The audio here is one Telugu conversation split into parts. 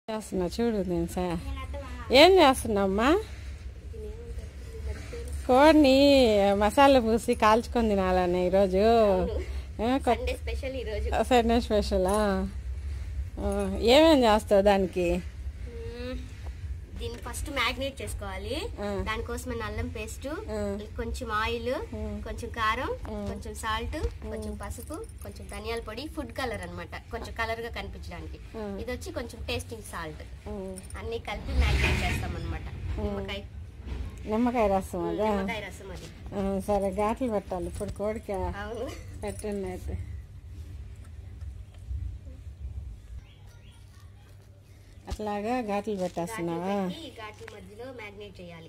చేస్తున్నా చూడు నేను ఏం చేస్తున్నామ్మా? కోడిని మసాలా పూసి కాల్చుకొని తినాలన్న ఈరోజు. సండే స్పెషలా? ఏమేం చేస్తావు దానికి? దీన్ని ఫస్ట్ మ్యాగ్నేట్ చేసుకోవాలి. దానికోసం అల్లం పేస్ట్, కొంచెం ఆయిల్, కొంచెం కారం, కొంచెం సాల్ట్, కొంచెం పసుపు, కొంచెం ధనియాల పొడి, ఫుడ్ కలర్ అన్నమాట, కొంచెం కలర్ గా కనిపించడానికి. ఇది వచ్చి కొంచెం టేస్టింగ్ సాల్ట్, అన్ని కలిపి మ్యాగ్నేట్ చేస్తాం అన్నమాట. నిమ్మకాయ రసం అదే. నిమ్మకాయ రసం అది. సరే ఘాట్లు పెట్టాలి ఇప్పుడు కోడికి. పెట్టండి అయితే. అట్లాగా ఘాట్లు పెట్టేస్తున్నావా? ఘాట్ల మధ్యలో మ్యాగ్నేట్ చేయాలి.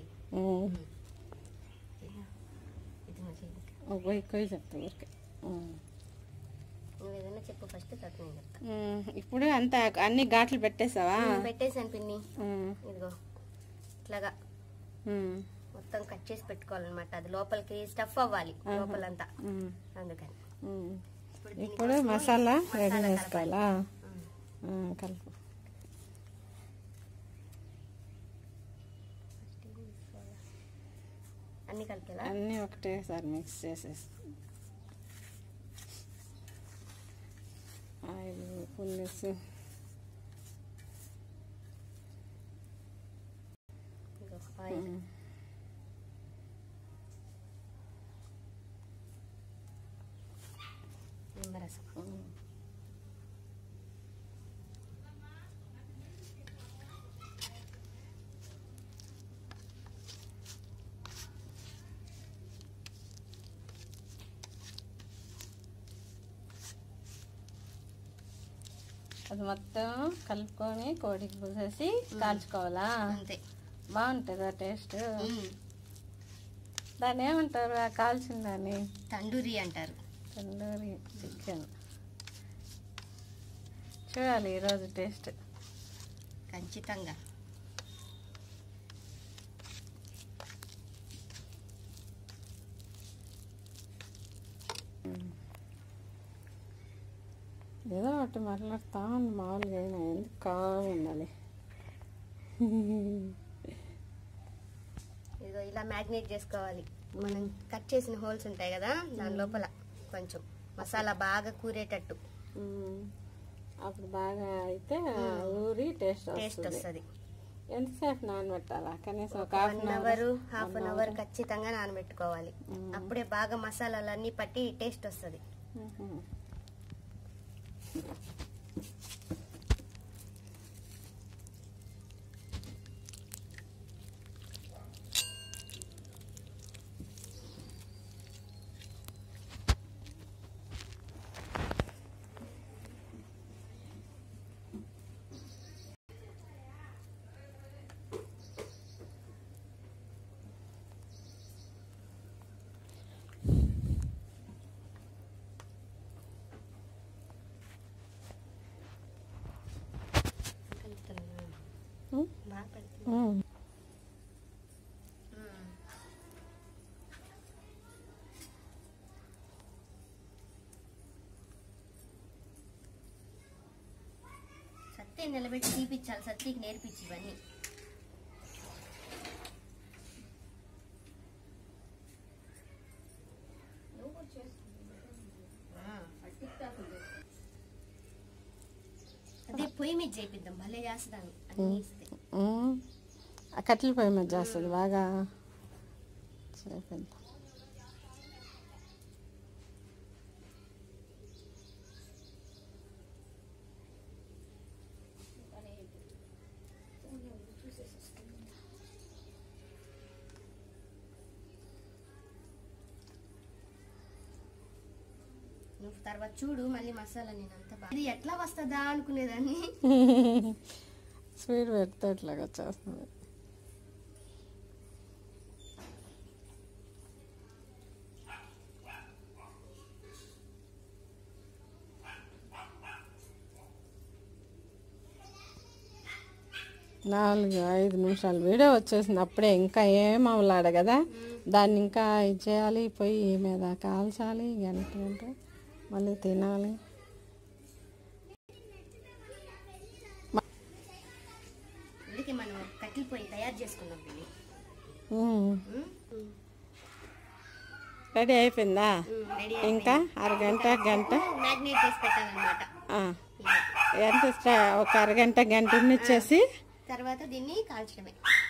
చెప్తా ఊరికే. నువ్వేదన్నా చెప్పు ఫస్ట్, ఇప్పుడు అంతా అన్ని ఘాట్లు పెట్టేసావా? పెట్టేసాను పిన్ని. ఇదిగో ఇట్లాగా మొత్తం కట్ చేసి పెట్టుకోవాలన్నమాట. అది లోపలికి స్టఫ్ అవ్వాలి లోపలంతా, అందుకని. ఇప్పుడు మసాలా రెడీ చేసుకోవాలా? కలుపు. అన్ని కలిపేలా? అన్నీ ఒకటేసారి మిక్స్ చేసేసి ఆయిల్, పులుసు, ఆయిల్, నిమ్మరసం, అది మొత్తం కలుపుకొని కోడికి పూసేసి కాల్చుకోవాలా? అంతే. బాగుంటుందా టేస్ట్? దాన్ని ఏమంటారు ఆ కాల్చిన దాన్ని? తండూరి అంటారు. తండూరి చికెన్. చూడాలి ఈరోజు టేస్ట్ ఖచ్చితంగా. ఏదో ఒకటి మాట్లాడుతా ఉంది మామూలుగా, అయినా ఎందుకు కామ్ ఉండాలి. ఇదిగో ఇలా మ్యాగ్నేట్ చేసుకోవాలి. మనం కట్ చేసిన హోల్స్ ఉంటాయి కదా, దాని లోపల కొంచెం మసాలా బాగా కూరేటట్టు. అప్పుడు బాగా అయితే ఊరి టేస్ట్ వస్తుంది. ఎంతసేపు నానబెట్టాలా? కనీసం ఒక హాఫ్ అన్ అవర్ ఖచ్చితంగా నానబెట్టుకోవాలి. అప్పుడే బాగా మసాలాలన్నీ పట్టి టేస్ట్ వస్తుంది. సత్తే నిలబెట్టి తీపిచ్చాలి. సత్తికి నేర్పించి ఇవన్నీ. అదే పొయ్యి మీద చేపిద్దాం, భలే చేస్తాను. అన్ని కట్టెల పొయ్యి మీద చేస్తుంది బాగా. చేపిద్దాం. నువ్వు తర్వాత చూడు మళ్ళీ మసాలా. నేనంతా బాగా ఇది ఎట్లా వస్తుందా అనుకునేదాన్ని. స్వీట్ పెడితే ఇట్లాగా వచ్చేస్తుంది. నాలుగు 5 నిమిషాలు వీడియో వచ్చేసింది అప్పుడే. ఇంకా ఏం అవలాడ కదా, దాన్ని ఇంకా ఇది చేయాలి, పొయ్యి మీద కాల్చాలి, గంట మళ్ళీ తినాలి. రెడీ అయిపోయిందా? రెడీ ఇంకా అరగంట గంట మ్యాగ్నేట్ చేసి పెట్టాలన్నమాట. ఎంత ఒక అరగంట గంట ఉన్నిచ్చేసి తర్వాత దీన్ని కాల్చడమే.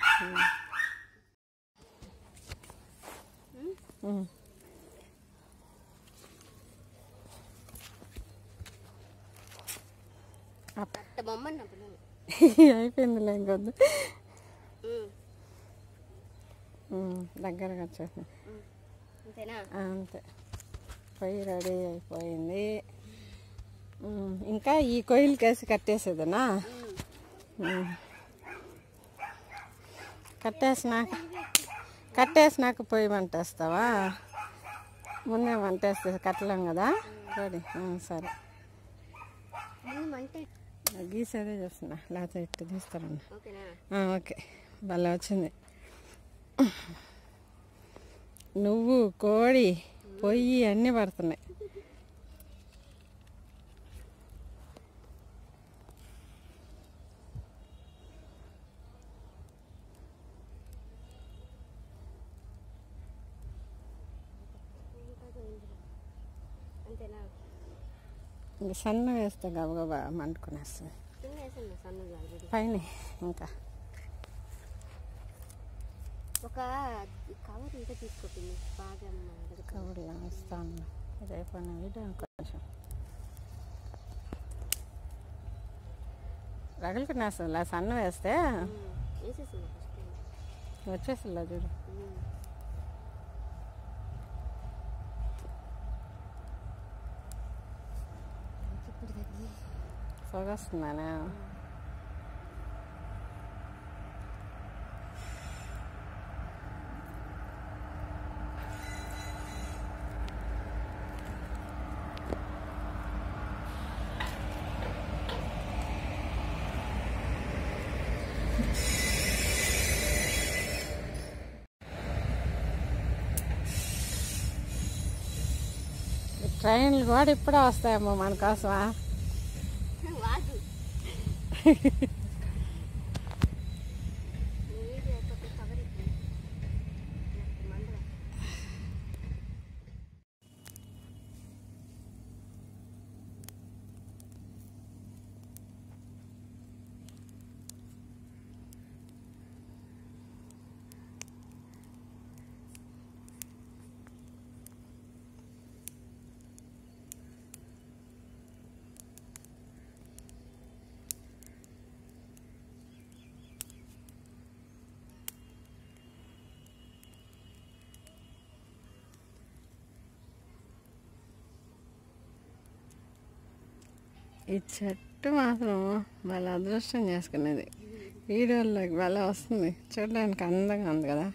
అయిపోయిందిలే ఇంకొద్దు. దగ్గరగా వచ్చేసింది. అంతే, పొయ్యి రెడీ అయిపోయింది. ఇంకా ఈ కొయ్యలు కేసి కట్టేసేదనా? కట్టేసినాక పొయ్యి వంటేస్తావా? ముందే వంటేస్తే కట్టలేం కదా. రెడీ, సరే. గీసేదే చూస్తున్నా, లేకపోతే ఇట్టు తీస్తారన్నా. ఓకే, భలే వచ్చింది. నువ్వు, కోడి, పొయ్యి అన్నీ పడుతున్నాయి. ఇంకా సన్న వేస్తే గబగబా మండుకునేస్తుంది పైన. ఇంకా ఒక కవర్ ఇంకా తీసుకోండి, బాగా కవర్లో ఇస్తాను. ఇది అయిపోయిన వీడియో కొంచెం రగులుకునేస్తుంది. సన్న వేస్తే వచ్చేసిందా చూడు. పొగొస్తుందానా? ట్రైన్లు కూడా ఇప్పుడే వస్తాయేమో మన కోసమా? ఈ చెట్టు మాత్రం వాళ్ళ అదృష్టం చేసుకునేది. వీడియోలోకి భలే వస్తుంది, చూడడానికి అందంగా ఉంది కదా.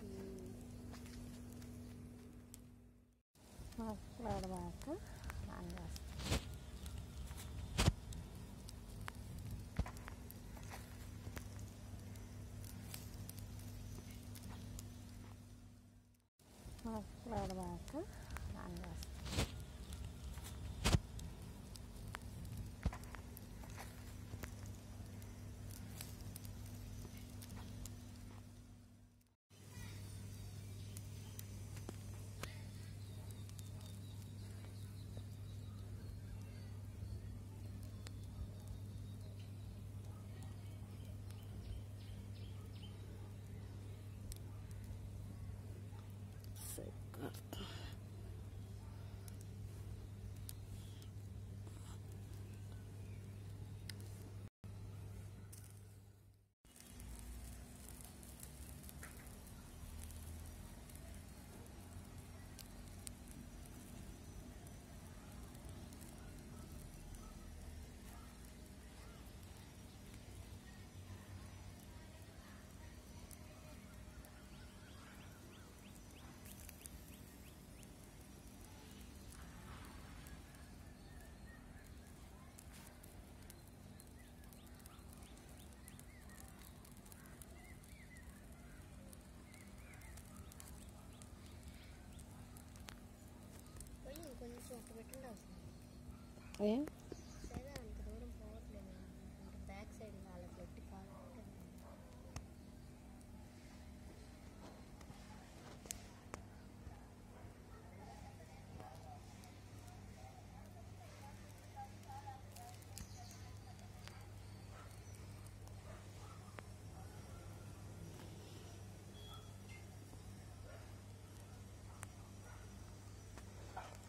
ఏం బ్యాక్ సైడ్ వాళ్ళకి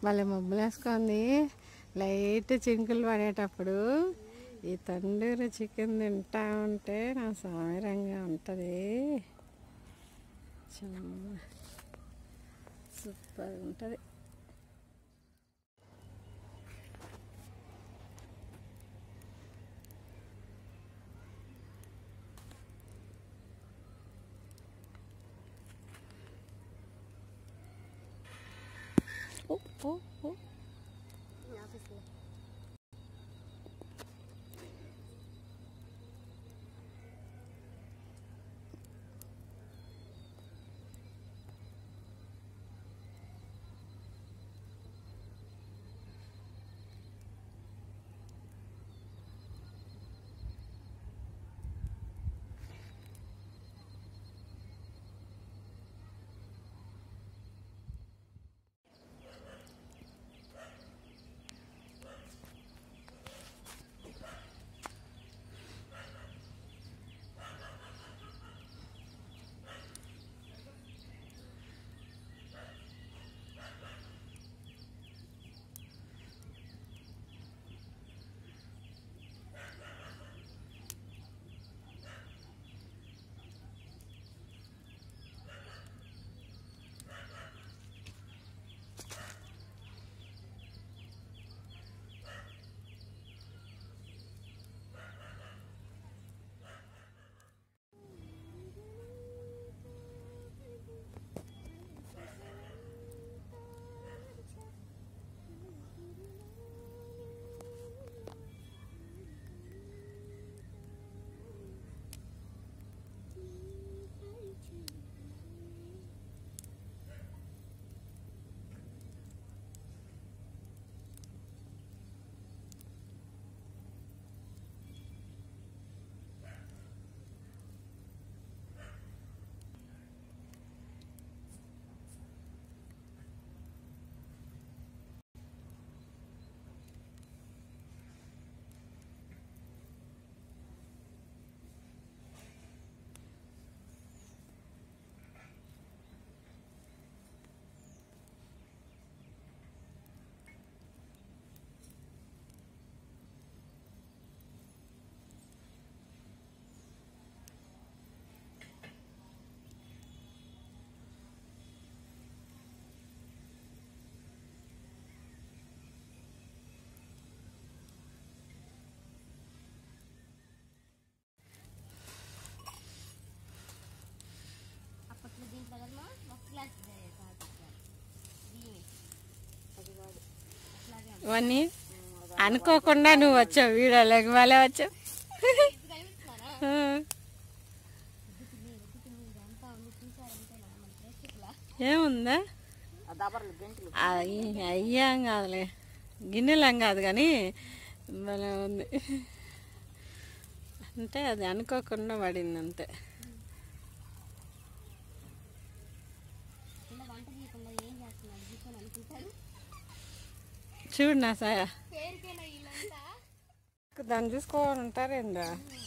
మళ్ళీ మబ్బులు వేసుకుంది. లైట్ చినుకులు పడేటప్పుడు ఈ తందూరి చికెన్ తింటా ఉంటే నా సామిరంగా ఉంటుంది. సూపర్ ఉంటుంది. ఇవన్నీ అనుకోకుండా నువ్వు వచ్చావు వీడియోలోకి. మళ్ళీ వచ్చావు. ఏముందా అయ్యాం కాదులే, గిన్నెలేం కాదు కానీ భలే ఉంది. అంటే అది అనుకోకుండా పడింది అంతే. చూడు నా సాయ దాన్ని చూసుకోవాలి ఉంటారేందా.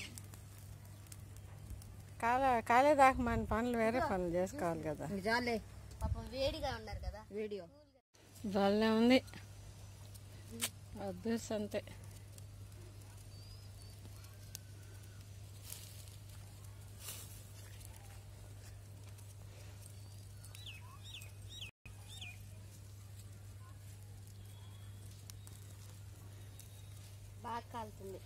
కాలేదాకా మన పనులు వేరే పనులు చేసుకోవాలి కదా. వేడిగా ఉన్నారు కదా. వీడియో భలే ఉంది. అద్భుతం అంతే. బాగా కాలుతుంది.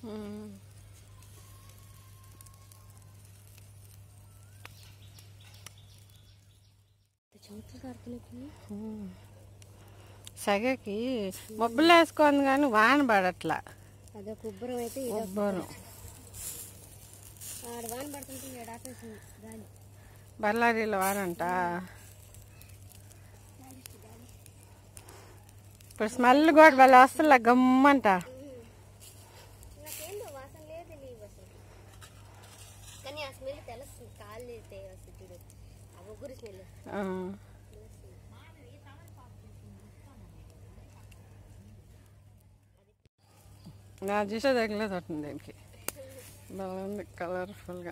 సగకి మబ్బులు వేసుకుంది కానీ వాన పడట్లా. అదే కుబ్బరం అయితే కుబ్బరం వాన పడుతుంటే బళ్ళారీలో వానంట. ఇప్పుడు స్మెల్ కూడా భలే వస్తుందిలా గమ్మంట. వాసన లేదు కానీ ఆ స్మెల్ తెలుస్తుంది. కాళ్ళు వస్తుంది ఆ ముగ్గురు స్మెల్. నా దిశ తగిలేదు అవుతుంది దీనికి. బాగుంది కలర్ఫుల్గా.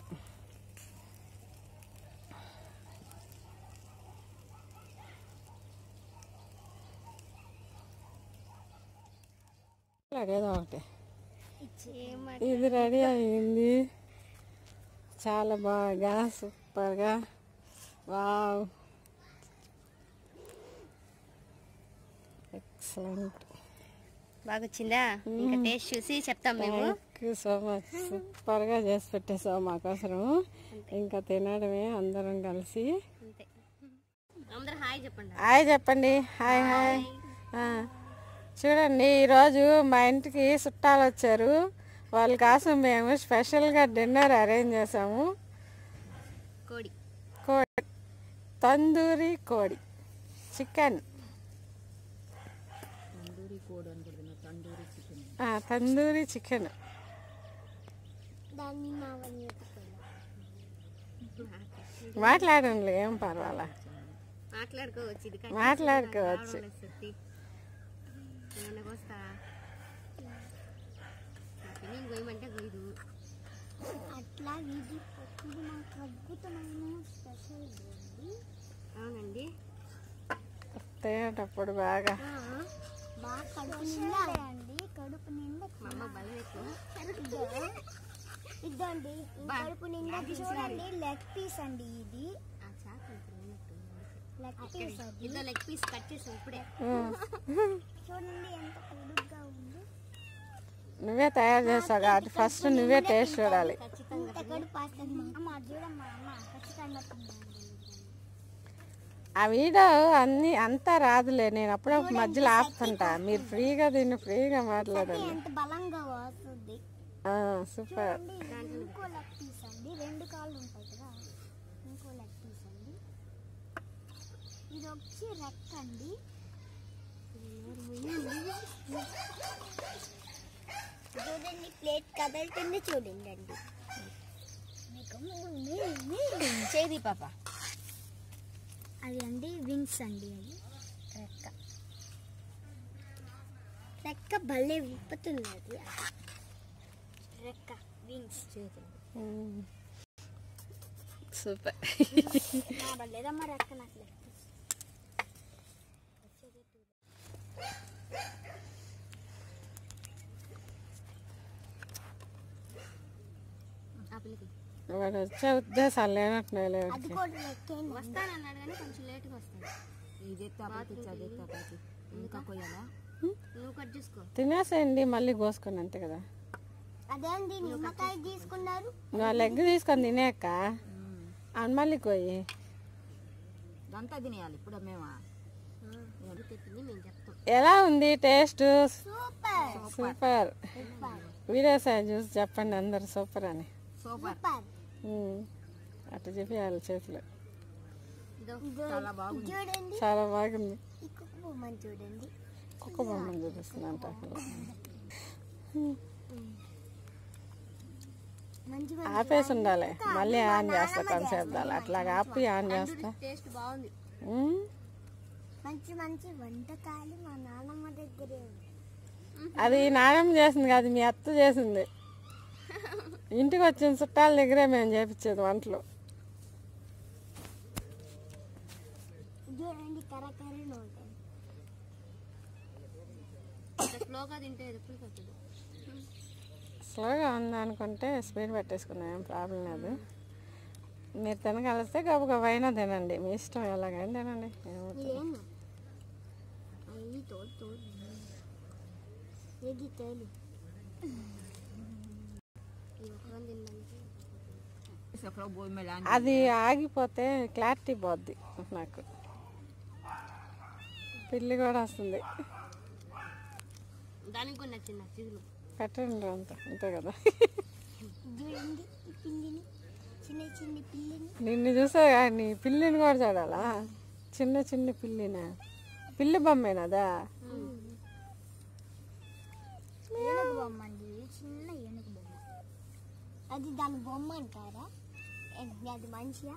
ఏదో ఒకటి. ఇది రెడీ అయింది, చాలా బాగా సూపర్గా. Wow, excellent. బాగా వచ్చిందా? ఇంకా టేస్ట్ చూసి చెప్తాం మేము. Thank you so much. సూపర్గా చేసి పెట్టేసావు మా కోసం. ఇంకా తినడమే అందరం కలిసి. అంతే. అందరూ హాయ్ చెప్పండి. హాయ్ చెప్పండి. Hi hi. చూడండి, ఈరోజు మా ఇంటికి చుట్టాలు వచ్చారు. వాళ్ళ కోసం మేము స్పెషల్గా డిన్నర్ అరేంజ్ చేసాము. కోడి తందూరి కోడి చికెన్. తందూరి చికెన్. మాట్లాడండి, ఏం పర్వాలా, మాట్లాడుకోవచ్చు. అవునండి, తినేటప్పుడు బాగా కడుపు నిండా ఇదండి, కడుపు నిండా చూడండి. లెగ్ పీస్ అండి ఇది. లెగ్ పీస్ కట్ చేసాం ఇప్పుడే. చూడండి ఎంత పొడుగ్గా ఉంది. నువ్వే తయారు చేస్తావు కాబట్టి ఫస్ట్ నువ్వే టేస్ట్ చూడాలి. ఇంత కడుపు వస్తుంది అమ్మ, చూడమ్మా అమ్మ, ఖచ్చితంగా ఆ వీడియో అంతా రాదులే, నేను అప్పుడప్పుడు మధ్యలో ఆపుతుంటా. మీరు ఫ్రీగా దీన్ని ఫ్రీగా మాట్లాడండి. ఎంత బలంగా వస్తుంది. సూపర్. ఇంకో లెగ్ పీస్ అండి, 2 కాళ్ళు ఉంటాయి కదా, ఇంకో లెగ్ పీస్ అండి. ఇది వచ్చి రెక్క అండి. చూడండి, ప్లేట్ కదులుతుంది చూడండి అండి. చేది పాప. అది అండి వింగ్స్ అండి. అది రెక్క భలే విప్పుతున్నది. రెక్క వింగ్స్ సూపర్. లేదమ్మా రెక్క నాకు వాడు వచ్చే ఉద్దేశాలు లేనట్టున్నాయి. అది కూడా రెక్కే. వస్తానన్నాడు కానీ కొంచెం లేట్గా వస్తాడు. నువ్వు కట్ చేసుకో. తినేసేయండి, మళ్ళీ కోసుకొని అంతే కదా. అదేంటి నిమ్మకాయ తీసుకున్నారు? నువ్వు ఆ లెగ్ తీసుకొని తినేక అని మళ్ళీ కోయి అంతా తినేయాలి. ఇప్పుడు మేము ఎలా ఉంది టేస్ట్? Super super. వీడియోస్ చూసి చెప్పండి అందరు సూపర్ అని. సూపర్. అట్లా చెప్పేయాలి చేతులు. చాలా బాగుంది. చూడండి, చాలా బాగుంది. ఈ కుక్క బొమ్మని చూడండి. కుక్క బొమ్మను చూపిస్తుందంట. ఆపేసి ఉండాలి, మళ్ళీ ఆన్ చేస్తా కొంతసేపు. అట్లాగా ఆపి ఆన్ చేస్తా. టేస్ట్ బాగుంది. మంచి మంచి వంటకాలు మా నాన్నమ్మ దగ్గరే ఉంది. అది నానమ్మ చేసింది కాదు, మీ అత్త చేసింది. ఇంటికి వచ్చిన చుట్టాల దగ్గరే మేము చేపించేది వంటలు. చూడండి, కరకరలు ఉంటాయి. స్లోగా తింటే ఎప్పుడు కట్టదు. స్లోగా ఉందనుకుంటే స్పీడ్ పెట్టేసుకున్నాం, ఏం ప్రాబ్లం లేదు. మీరు తినగలిస్తే గబగబా అయినా తినండి, మీ ఇష్టం, ఎలాగైనా తినండి. ఇదేనా అవి తోడు తోడు ఏది తేలు. అది ఆగిపోతే క్లారిటీ పోద్ది నాకు. పిల్లి కూడా వస్తుంది. దానికి కూడా నచ్చింది చిగురు. పెట్టండి అంతా అంతే కదా. చూడండి ఈ పిల్లిని, చిన్న చిన్న పిల్లిని. నిన్ను చూసా కానీ పిల్లిని కూడా చూడాలా? చిన్న చిన్న పిల్లినా? పిల్లి బొమ్మేనాదా? ఏనుగు బొమ్మ అండి, చిన్న ఏనుగు బొమ్మ. అది దాని బొమ్మ అంటారా? అది మంచిగా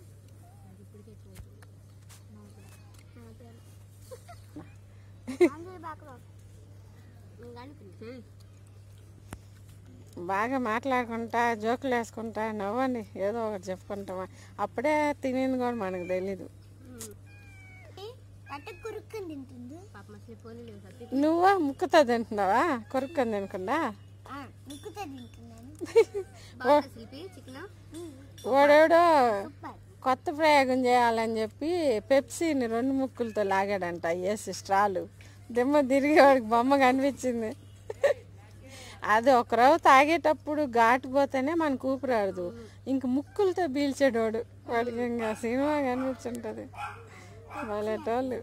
బాగా మాట్లాడుకుంటా, జోకులు వేసుకుంటా, నవ్వండి, ఏదో ఒకటి చెప్పుకుంటామా. అప్పుడే తినేది కూడా మనకు తెలీదు. అంటే కురుక్కుని తింటుంది. పాప అసలు పోనీ లేవు. నువ్వా ముక్కుతో తింటున్నావా? కొరుక్కొని తినకుండా ముక్కుతో తింటున్నాను. శిల్పి చికెన్ వాడేడో సూపర్. కొత్త ప్రయోగం చేయాలని చెప్పి పెప్సీని 2 ముక్కులతో లాగాడంట వేసి స్ట్రాలు. దిమ్మ తిరిగి వాడికి బొమ్మ కనిపించింది. అది ఒక రవ్వ తాగేటప్పుడు ఘాటు పోతేనే మనకు ఊపిరాడదు. ఇంక ముక్కులతో పీల్చేటోడు వాడికి ఇంకా సినిమా కనిపించుంటుంది. వాళ్ళేటోళ్ళు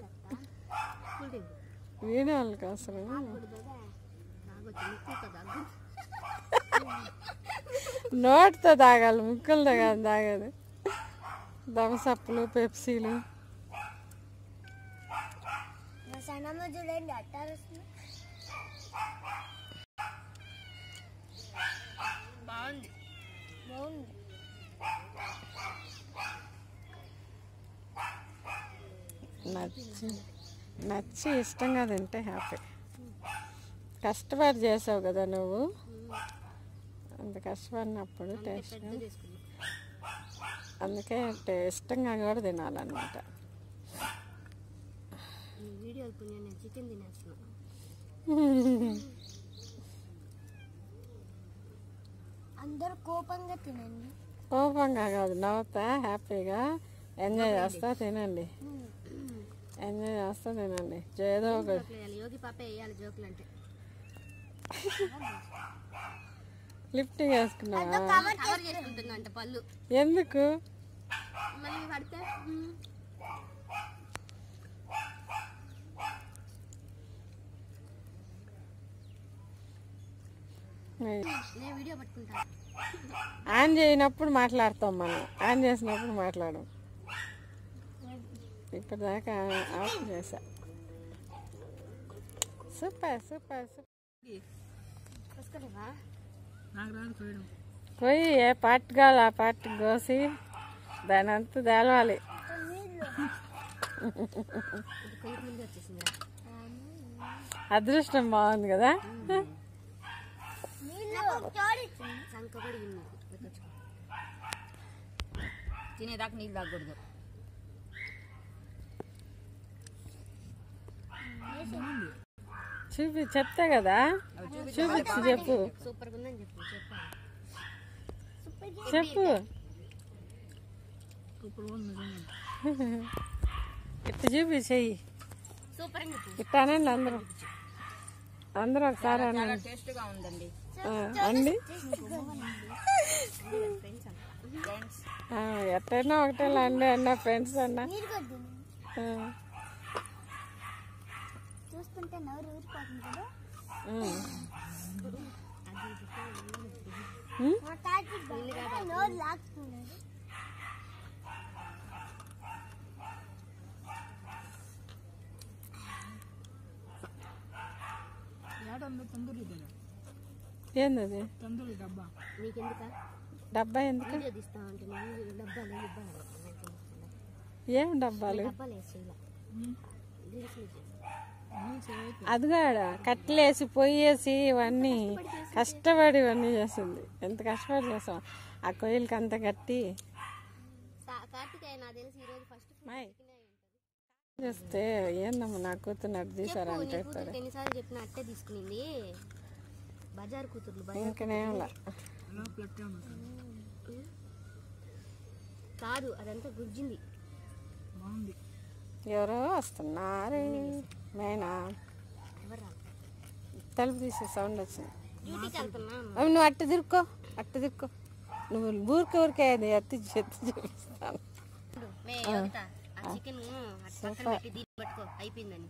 వీడియోళ్ళకి అసలు నోటితో తాగాలి, ముక్కులతో కాదు తాగేది. థమ్సప్లు పెప్సీలు సన్నమ్మ చూడండి అట్టారు వస్తుంది. బాగుంది. బాగుంది. నచ్చి ఇష్టంగా తింటే హ్యాపీ. కష్టపడి చేసావు కదా నువ్వు, అంత కష్టపడినప్పుడు టేస్ట్ అందుకే ఇష్టంగా కూడా తినాలన్నమాట. వీడియోలు పుణ్యాన్ని చికెన్ తినేస్తున్నాను. అందరూ కోపంగా తినండి. కోపంగా కాదు, నవ్వుతా హ్యాపీగా ఎంజాయ్ చేస్తా తినండి. ఎంజాయ్ చేస్తా తినండి. ఏదో ఒక యోగి పాపే వేయాలి జోకులు అంటే. లిఫ్టింగ్ వేసుకున్నావా? కవర్ చేసుకుంటుందంట పళ్ళు. ఎందుకు? మళ్ళీ పడితే నేను వీడియో పట్టుకుంటా. ఆన్ చేయనప్పుడు మాట్లాడతాం మనం, ఆన్ చేసినప్పుడు మాట్లాడం. ఇప్పటిదాకా ఆఫ్ చేసా. Super super super. పోయి ఏ పార్ట్ కావాలి ఆ పార్ట్ కోసి దాని అంతా తేలవాలి. అదృష్టం బాగుంది కదా. తినేదాకా నీళ్ళు తాగకూడదు. చెప్తా కదా, చూపించి చెప్పు. సూపర్ గా ఉందని చెప్పు. చెప్పు ఇట్లా చూపి చెయ్యి. సూపర్ అని చెప్పు. ఇట్టానండి అందరూ ఒకసారి చాలా టేస్ట్ గా ఉందండి. అండి ఎట్టైనా ఒకటేలా అండి అన్న ఫ్రెండ్స్ అన్న. చూస్తుంటే నవ్వు ఊరిపోతుంది కదా. మా తాటి నోరు లాక్కున్నాడు. ఏంది నీకెందుకా డబ్బా? ఎందుకు వీడియో తీస్తా ఉంటే డబ్బాలు ఏం డబ్బాలు? డబ్బాలు వేసి అదిగాడ కట్టలేసి పొయ్యేసి ఇవన్నీ కష్టపడి ఇవన్నీ చేస్తుంది. ఎంత కష్టపడి చేసాం ఆ కొయ్యలకి అంత కట్టి కార్తికేయ నాకు తెలిసి ఈ రోజు ఫస్ట్ చేస్తే ఏందమ్మా నా కూతురు అటు తీసారంటే ఎన్నిసార్లు చెప్పిన అట్టే తీసుకునింది. బజార్ కూతుర్లు ఇంకనేలా కాదు అదంతా గుజ్జింది. ఎవరో వస్తున్నారు. మేనా తలుపు తీసే సౌండ్ వచ్చింది. డ్యూటీకి వెళ్తున్నా. నువ్వు అట్టు తిరుక్కో నువ్వు ఊరికే అది ఎత్తి చూపిస్తాను. చికెన్ పక్కన పెట్టి దీన్ని పట్టుకో అయిపోయిందని.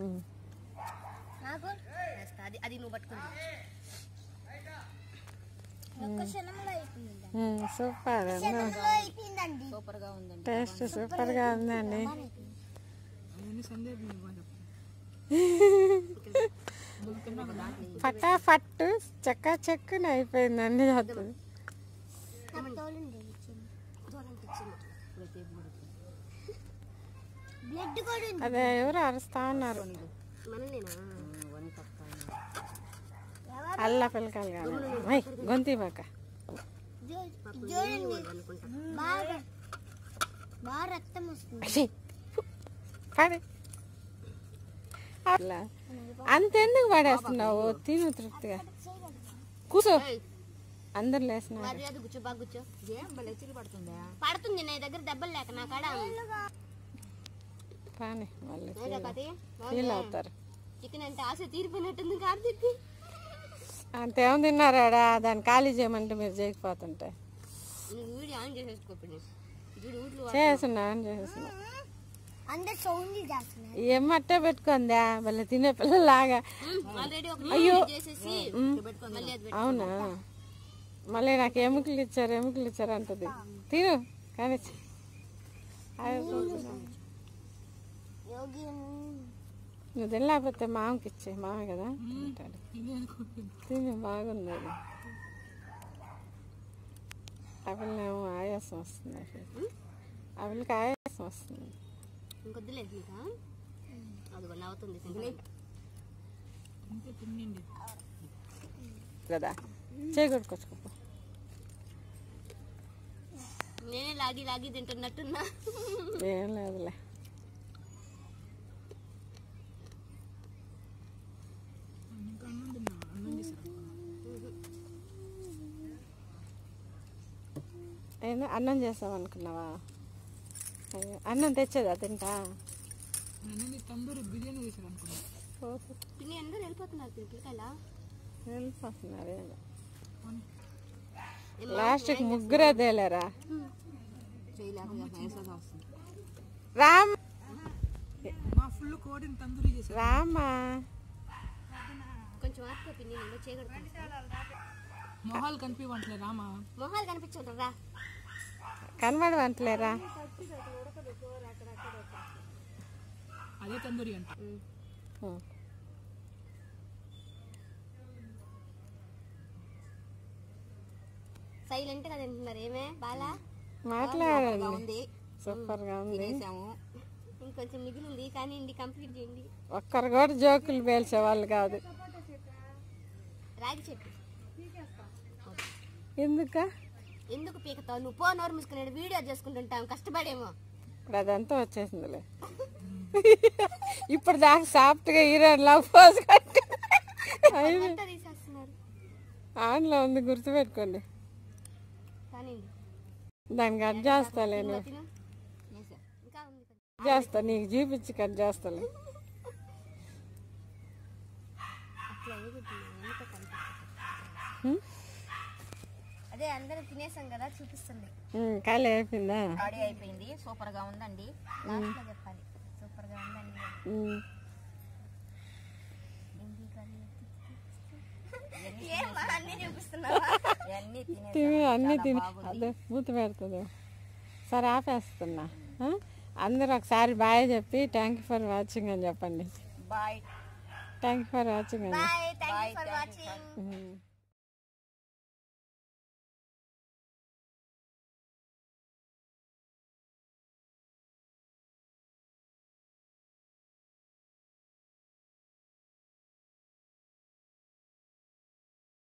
నాకు అది నువ్వు పట్టుకుంది. ఒక్క క్షణంలో అయిపోయింది. సూపర్ అయిపోయిందండి. సూపర్ గా ఉందండి. టేస్ట్ సూపర్ గా ఉందండి. ఫటాఫట్ చక్కా చెక్కుని అయిపోయిందండి. అది బ్లడ్ కూడా ఉంది. అదే ఎవరు అరుస్తా ఉన్నారు. అల్లా పిల్లకాయలు కానీ గొంతి బాక చూడండి బాగా రక్తం వస్తుంది. కానీ అట్లా అంతెందుకు పడేస్తున్నావు? తిను తృప్తిగా కూర్చో. అందరు లేస్తున్నారు. మర్యాద కూర్చో, బాగా కూర్చో. ఏం భలే చిల్లు పడుతుందా? పడుతుంది నా దగ్గర దెబ్బలు లేక నా కాడ. కానీ వాళ్ళు కది ఫీల్ అవుతారు. చికెన్ అంటే ఆశ తీరిపోయినట్టుంది కార్తీక్. అంతేం తిన్నారాడా? దాన్ని ఖాళీ చేయమంటే మీరు చేయకపోతుంటే వీడియో ఆన్ చేసేసుకోండి. చేస్తున్నా ఆన్ చేస్తున్నా. అందరు సౌండ్ చేస్తున్నారు. ఏమట్టే పెట్టుకుందా మళ్ళీ తినే పిల్లలాగా? ఆల్రెడీ ఒక చేసేసి మళ్ళీ అది అవునా? మళ్ళీ నాకు ఎముకలు ఇచ్చారు అంటది. తిను కానీ యోగి నువ్వు తినలేకపోతే మామకి ఇచ్చే. మామ కదా తింటాడు. తిని బాగుంది అది. అవిలేమో ఆయాసం వస్తుంది. అవిలకి ఆయాసం వస్తుంది. ఇంకొద్దులేదు నీకా అది నవ్వుతుంది కదా. చేయగొట్టుకోవచ్చుకో. నేనే లాగి లాగి తింటున్నట్టున్నా. ఏం లేదులే. ఏంది అన్నం చేస్తాం అనుకున్నావా? అయ్యో, అన్నం తెచ్చేదా తింటా? పిన్ని అందరూ వెళ్ళిపోతున్నారు పిల్లకాయలా. వెళ్ళిపోతున్నారు. లాస్ట్కి ముగ్గురే తేలేరా? రామ్ రామా కొంచెం ఆపుకో పిన్ని, నేను చేయగలుగుతాను. మొహాలు కనిపించట్లే రామా. మొహాలు కనిపించరా? కనబడవంటలేరా? అదే తందూరి అంట. సైలెంట్ గా తింటున్నారు. ఏమే బాలా మాట్లాడండి. సూపర్ గా ఉంది. ఇంకొంచెం మిగిలింది కానీ ఇండి కంప్లీట్ చేయండి. ఒక్కరు కూడా జోకులు పేల్చే వాళ్ళు కాదు. రాగి చెట్టు ఎందుకు పీకతావు? నువ్వు పో, నోరు మూసుకున్నాడు. వీడియో చేసుకుంటుంటాం కష్టపడేమో. ఇప్పుడు అదంతా వచ్చేసిందిలే. ఇప్పుడు దాకా సాఫ్ట్ గా హీరోయిన్లా పోజ్ తీసేస్తున్నారు. ఆన్లో ఉంది, గుర్తుపెట్టుకోండి. కానీ దాన్ని కట్ చేస్తాలే. ఇంకా ఉంది. చేస్తా, నీకు చూపించి కట్ చేస్తాలే. అదే అందరూ తినేసాం కదా, చూపిస్తుంది. ఖాళీ అయిపోయిందా? రెడీ అయిపోయింది. సూపర్ గా ఉందండి. లాస్ట్ లో చెప్పాలి సూపర్ గా ఉందండి. అన్ని చూపిస్తున్నావా? అన్నీ తిని అదే మూత పెడుతుంది. సరే ఆపేస్తున్నా. అందరూ ఒకసారి బాయ్ చెప్పి థ్యాంక్ యూ ఫర్ వాచింగ్ అని చెప్పండి. Bye. Thank you for watching అని. Bye, thank you for watching.